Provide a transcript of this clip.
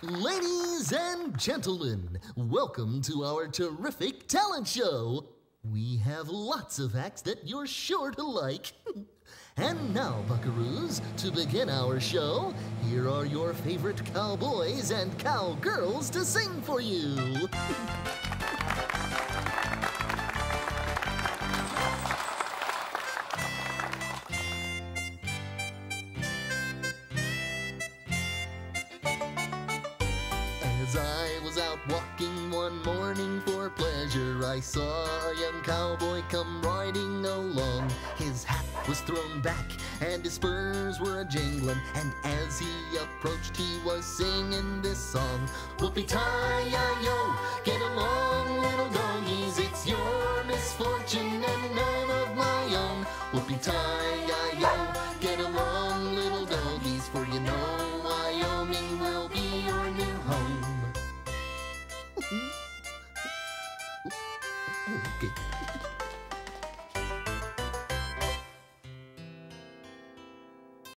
Ladies and gentlemen, welcome to our terrific talent show. We have lots of acts that you're sure to like. And now, buckaroos, to begin our show, here are your favorite cowboys and cowgirls to sing for you. As I was out walking one morning for pleasure, I saw a young cowboy come riding along. His hat was thrown back and his spurs were a-jingling, and as he approached he was singing this song. Whoopee-tie-yi-yo, get along little doggies, it's your misfortune and none of my own. Whoopee-tie